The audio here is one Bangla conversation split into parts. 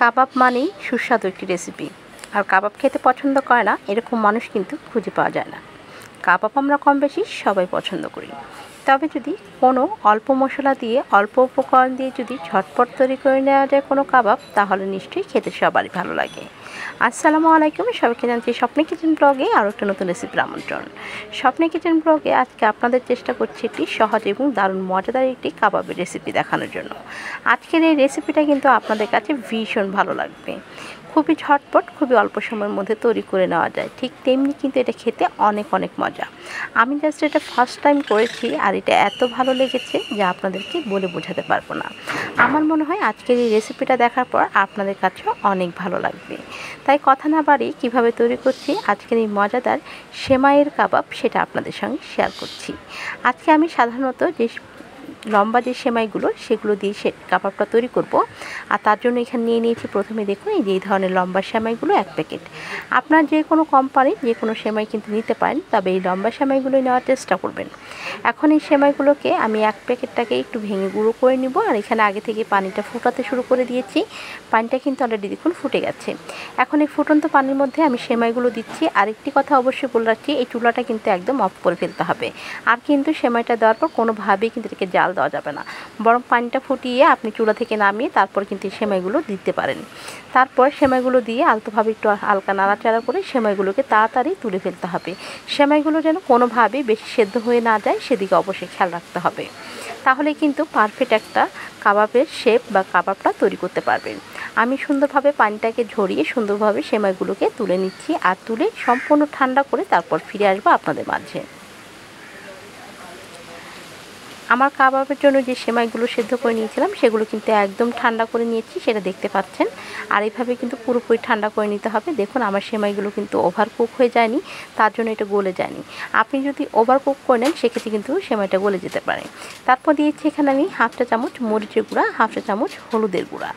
কাবাব মানেই সুস্বাদু একটি রেসিপি, আর কাবাব খেতে পছন্দ করে না এরকম মানুষ কিন্তু খুঁজে পাওয়া যায় না। কাবাব আমরা কম বেশি সবাই পছন্দ করি, তবে যদি কোনো অল্প মশলা দিয়ে অল্প উপকরণ দিয়ে যদি ঝটপট তৈরি করে নেওয়া যায় কোনো কাবাব, তাহলে নিশ্চয়ই খেতে সবারই ভালো লাগে। আসসালামু আলাইকুম, সবাইকে জানছি স্বপ্নে কিচেন ব্লগে আরও একটা নতুন রেসিপির আমন্ত্রণ। স্বপ্নে কিচেন ব্লগে আজকে আপনাদের চেষ্টা করছি একটি সহজ এবং দারুণ মজাদার একটি কাবাবের রেসিপি দেখানোর জন্য। আজকের এই রেসিপিটা কিন্তু আপনাদের কাছে ভীষণ ভালো লাগবে। খুবই ঝটপট, খুবই অল্প সময়ের মধ্যে তৈরি করে নেওয়া যায়, ঠিক তেমনি কিন্তু এটা খেতে অনেক অনেক মজা। আমি জাস্ট এটা ফার্স্ট টাইম করেছি, আর এটা এত ভালো লেগেছে যে আপনাদেরকে বলে বোঝাতে পারবো না। আমার মনে হয় আজকের এই রেসিপিটা দেখার পর আপনাদের কাছেও অনেক ভালো লাগবে। তাই কথা না বাড়িয়ে কীভাবে তৈরি করছি আজকের এই মজাদার সেমাইয়ের কাবাব, সেটা আপনাদের সঙ্গে শেয়ার করছি। আজকে আমি সাধারণত যে লম্বা যে সেমাইগুলো সেগুলো দিয়ে কাবাবটা তৈরি করব, আর তার জন্য এখানে নিয়ে নিয়েছি প্রথমে দেখুন এই যে এই ধরনের লম্বা সেমাইগুলো 1 প্যাকেট। আপনার যে কোনো কোম্পানির যে কোনো সেমাই কিন্তু নিতে পারেন, তবে এই লম্বা সেমাইগুলো নেওয়ার চেষ্টা করবেন। এখন এই সেমাইগুলোকে আমি 1 প্যাকেটটাকে একটু ভেঙে গুঁড়ো করে নিব, আর এখানে আগে থেকে পানিটা ফুটাতে শুরু করে দিয়েছি। পানিটা কিন্তু অলরেডি দেখুন ফুটে গেছে। এখন এই ফুটন্ত পানির মধ্যে আমি সেমাইগুলো দিচ্ছি। আরেকটি কথা অবশ্যই বলে রাখছি, এই চুলাটা কিন্তু একদম অফ করে ফেলতে হবে, আর কিন্তু সেমাইটা দেওয়ার পর কোনোভাবেই কিন্তু এটাকে জাল দেওয়া যাবে না। বরং পানিটা ফুটিয়ে আপনি চুলা থেকে নামিয়ে তারপর কিন্তু সেমাইগুলো দিতে পারেন। তারপর সেমাইগুলো দিয়ে আলতোভাবে একটু হালকা নাড়াচাড়া করে সেমাইগুলোকে তাড়াতাড়ি তুলে ফেলতে হবে। সেমাইগুলো যেন কোনোভাবেই বেশি সেদ্ধ হয়ে না যায় সেদিকে অবশ্যই খেয়াল রাখতে হবে, তাহলে কিন্তু পারফেক্ট একটা কাবাবের শেপ বা কাবাবটা তৈরি করতে পারবেন। আমি সুন্দরভাবে পানিটাকে ঝরিয়ে সুন্দরভাবে সেমাইগুলোকে তুলে নিচ্ছি, আর তুলে সম্পূর্ণ ঠান্ডা করে তারপর ফিরে আসবো আপনাদের মাঝে। আমার কাবাবের জন্য যে সেমাইগুলো সেদ্ধ করে নিয়েছিলাম সেগুলো কিন্তু একদম ঠান্ডা করে নিয়েছি, সেটা দেখতে পাচ্ছেন। আর এইভাবে কিন্তু পুরোপুরি ঠান্ডা করে নিতে হবে। দেখুন আমার সেমাইগুলো কিন্তু ওভার কুক হয়ে যায়নি, তার জন্য এটা গলে যায়নি। আপনি যদি ওভার কুক করে নেন সেক্ষেত্রে কিন্তু সেমাইটা গলে যেতে পারে। তারপর দিয়েছি এখানে আমি 1/2 চা চামচ মরিচের গুঁড়া, 1/2 চা চামচ হলুদের গুঁড়া।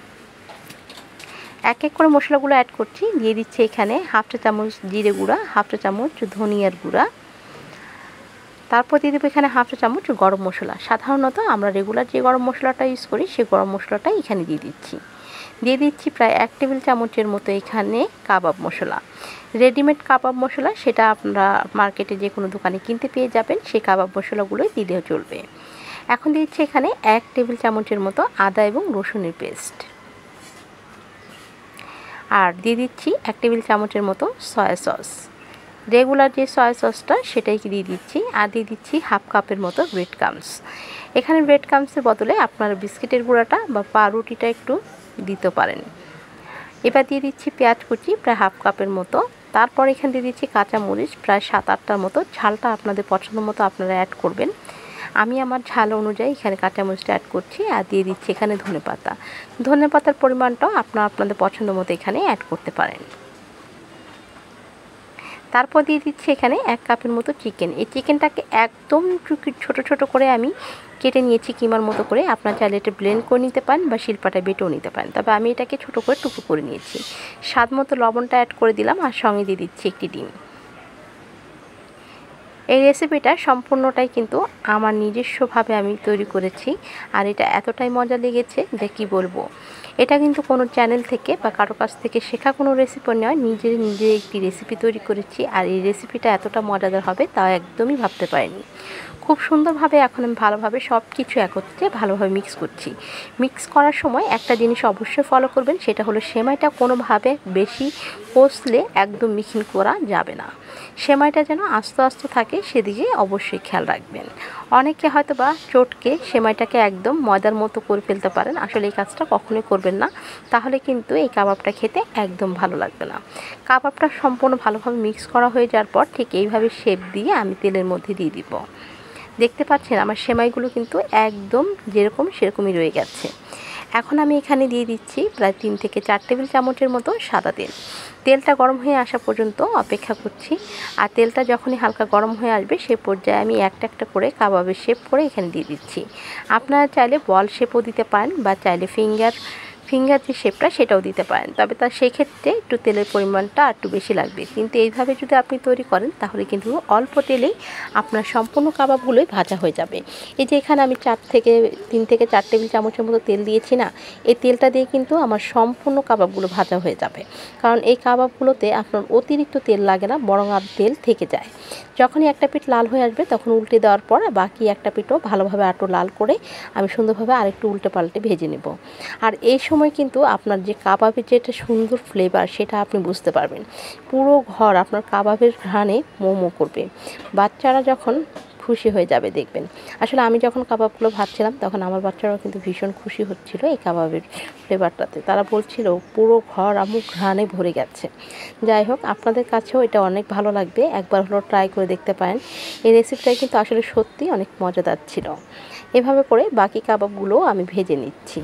এক এক করে মশলাগুলো অ্যাড করছি। দিয়ে দিচ্ছি এখানে 1/2 চা চামচ জিরে গুঁড়া, 1/2 চা চামচ ধনিয়ার গুঁড়া। তারপর দিয়ে দেবো এখানে 1/2 চা চামচ গরম মশলা। সাধারণত আমরা রেগুলার যে গরম মশলাটা ইউজ করি সেই গরম মশলাটাই এখানে দিয়ে দিচ্ছি। দিয়ে দিচ্ছি প্রায় 1 টেবিল চামচের মতো এখানে কাবাব মশলা। রেডিমেড কাবাব মশলা, সেটা আপনারা মার্কেটে যে কোনো দোকানে কিনতে পেয়ে যাবেন, সেই কাবাব মশলাগুলোই দিলেও চলবে। এখন দিচ্ছি এখানে 1 টেবিল চামচের মতো আদা এবং রসুনের পেস্ট, আর দিয়ে দিচ্ছি 1 টেবিল চামচের মতো সয়া সস। রেগুলার যে সয়া সসটা সেটাই দিয়ে দিচ্ছি, আর দিয়ে দিচ্ছি 1/2 কাপের মতো ব্রেড ক্রাম্বস। এখানে ব্রেড ক্রাম্বসের বদলে আপনারা বিস্কিটের গুঁড়াটা বা পাউরুটিটা একটু দিতে পারেন। এবার দিয়ে দিচ্ছি পেঁয়াজ কুচি প্রায় 1/2 কাপের মতো। তারপর এখানে দিয়ে দিচ্ছি কাঁচামরিচ প্রায় 7-8টার মতো। ঝালটা আপনাদের পছন্দ মতো আপনারা অ্যাড করবেন। আমি আমার ঝাল অনুযায়ী এখানে কাঁচামরিচটা অ্যাড করছি, আর দিয়ে দিচ্ছি এখানে ধনেপাতা। ধনেপাতার পরিমাণটাও আপনাদের পছন্দ মতো এখানে অ্যাড করতে পারেন। তারপর দিয়ে দিচ্ছি এখানে 1 কাপের মতো চিকেন। এই চিকেনটাকে একদম ছোট ছোট করে আমি কেটে নিয়েছি কিমার মতো করে। আপনার চাইলে এটা ব্লেন্ড করে নিতে পারেন বা শিলপাটায় বেটেও নিতে পারেন, তবে আমি এটাকে ছোট করে টুকরো করে নিয়েছি। স্বাদ মতো লবণটা অ্যাড করে দিলাম, আর সঙ্গে দিয়ে দিচ্ছি একটি ডিম। এই রেসিপিটা সম্পূর্ণটাই কিন্তু আমার নিজস্বভাবে আমি তৈরি করেছি, আর এটা এতটাই মজা লেগেছে যে কী বলবো। এটা কিন্তু কোনো চ্যানেল থেকে বা কারো কাছ থেকে শেখা কোনো রেসিপি নয়, নিজে একটি রেসিপি তৈরি করেছি, আর এই রেসিপিটা এতটা মজাদার হবে তা একদমই ভাবতে পারিনি। খুব সুন্দরভাবে এখন আমি ভালোভাবে সব কিছু একত্রে ভালোভাবে মিক্স করছি। মিক্স করার সময় একটা জিনিস অবশ্যই ফলো করবেন, সেটা হলো সেমাইটা কোনোভাবে বেশি কষলে একদম মিহিন করা যাবে না। সেমাইটা যেন আস্তে আস্তে থাকে সেদিকে অবশ্যই খেয়াল রাখবেন। অনেকে হয়তো বা চটকে সেমাইটাকে একদম ময়দার মতো করে ফেলতে পারেন, আসলে এই কাজটা কখনোই করবেন না, তাহলে কিন্তু এই কাবাবটা খেতে একদম ভালো লাগবে না। কাবাবটা সম্পূর্ণ ভালোভাবে মিক্স করা হয়ে যাওয়ার পর ঠিক এইভাবে শেপ দিয়ে আমি তেলের মধ্যে দিয়ে দিব। দেখতে পাচ্ছেন আমার সেমাইগুলো কিন্তু একদম যেরকম সেরকমই রয়ে গেছে। এখন আমি এখানে দিয়ে দিচ্ছি প্রায় 3 থেকে 4 টেবিল চামচের মতো সাদা তেল। তেলটা গরম হয়ে আসা পর্যন্ত অপেক্ষা করছি, আর তেলটা যখনই হালকা গরম হয়ে আসবে সে পর্যায়ে আমি একটা একটা করে কাবাবের শেপ করে এখানে দিয়ে দিচ্ছি। আপনারা চাইলে বল শেপও দিতে পারেন, বা চাইলে ফিঙ্গার ফিঙ্গার যে শেপটা সেটাও দিতে পারেন, তবে তার সেই ক্ষেত্রে একটু তেলের পরিমাণটা একটু বেশি লাগবে। কিন্তু এইভাবে যদি আপনি তৈরি করেন তাহলে কিন্তু অল্প তেলেই আপনার সম্পূর্ণ কাবাবগুলোই ভাজা হয়ে যাবে। এই যে এখানে আমি 3 থেকে 4 টেবিল চামচের মতো তেল দিয়েছি না, এই তেলটা দিয়ে কিন্তু আমার সম্পূর্ণ কাবাবগুলো ভাজা হয়ে যাবে। কারণ এই কাবাবগুলোতে আপনার অতিরিক্ত তেল লাগে না, বরং আর তেল থেকে যায়। যখনই একটা পিঠ লাল হয়ে আসবে তখন উল্টে দেওয়ার পর বাকি একটা পিঠও ভালোভাবে আরও লাল করে আমি সুন্দরভাবে আরেকটু উল্টে পাল্টে ভেজে নেব। আর এই সময় কিন্তু আপনার যে কাবাবের যে একটা সুন্দর ফ্লেভার সেটা আপনি বুঝতে পারবেন। পুরো ঘর আপনার কাবাবের ঘ্রাণে মোমো করবে। বাচ্চারা যখন খুশি হয়ে যাবে দেখবেন। আসলে আমি যখন কাবাবগুলো ভাজছিলাম তখন আমার বাচ্চারাও কিন্তু ভীষণ খুশি হচ্ছিল এই কাবাবের ফ্লেভারটাতে। তারা বলছিল পুরো ঘর আম্মু ঘ্রাণে ভরে গেছে। যাই হোক, আপনাদের কাছেও এটা অনেক ভালো লাগবে, একবার হলো ট্রাই করে দেখতে পারেন। এই রেসিপিটা কিন্তু আসলে সত্যি অনেক মজাদার ছিল। এভাবে করে বাকি কাবাবগুলোও আমি ভেজে নিচ্ছি।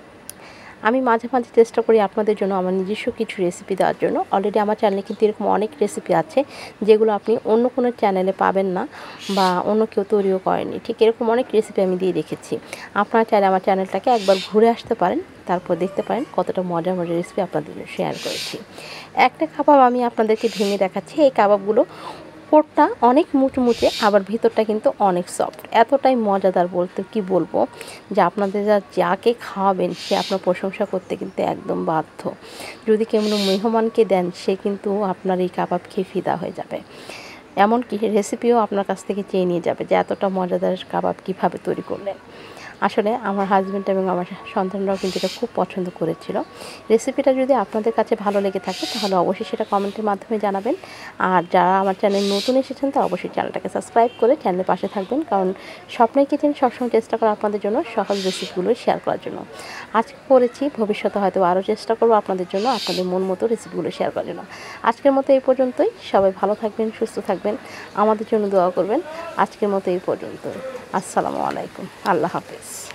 আমি মাঝে মাঝে চেষ্টা করি আপনাদের জন্য আমার নিজস্ব কিছু রেসিপি দেওয়ার জন্য। অলরেডি আমার চ্যানেলে কিন্তু এরকম অনেক রেসিপি আছে যেগুলো আপনি অন্য কোনো চ্যানেলে পাবেন না বা অন্য কেউ তৈরিও করেনি। ঠিক এরকম অনেক রেসিপি আমি দিয়ে রেখেছি। আপনারা চাইলে আমার চ্যানেলটাকে একবার ঘুরে আসতে পারেন, তারপর দেখতে পারেন কতটা মজার মজার রেসিপি আপনাদের জন্য শেয়ার করেছি। একটা কাবাব আমি আপনাদেরকে ভেঙে দেখাচ্ছি। এই কাবাবগুলো উপরটা অনেক মুচমুচে, আবার ভিতরটা কিন্তু অনেক সফট। এতটাই মজাদার বলতে কি বলবো যে আপনাদের যাকে খাওয়াবেন সে আপনার প্রশংসা করতে কিন্তু একদম বাধ্য। যদি কেমন মেহমানকে দেন সে কিন্তু আপনার এই কাবাব খেয়ে ফিদা হয়ে যাবে। এমনকি রেসিপিও আপনার কাছ থেকে চেয়ে নিয়ে যাবে যে এতটা মজাদার কাবাব কীভাবে তৈরি করলেন। আসলে আমার হাজব্যান্ড এবং আমার সন্তানরাও কিন্তু এটা খুব পছন্দ করেছিল। রেসিপিটা যদি আপনাদের কাছে ভালো লেগে থাকে তাহলে অবশ্যই সেটা কমেন্টের মাধ্যমে জানাবেন। আর যারা আমার চ্যানেল নতুন এসেছেন তারা অবশ্যই চ্যানেলটাকে সাবস্ক্রাইব করে চ্যানেলের পাশে থাকবেন, কারণ স্বপ্নের কিচেন সবসময় চেষ্টা করে আপনাদের জন্য সহজ রেসিপিগুলো শেয়ার করার জন্য। আজকে করেছি, ভবিষ্যতে হয়তো আরও চেষ্টা করবো আপনাদের জন্য আপনাদের মন মতো রেসিপিগুলো শেয়ার করার জন্য। আজকের মতো এই পর্যন্তই। সবাই ভালো থাকবেন, সুস্থ থাকবেন, আমাদের জন্য দোয়া করবেন। আজকের মতো এই পর্যন্তই। আসসালামু আলাইকুম, আল্লাহ হাফেজ।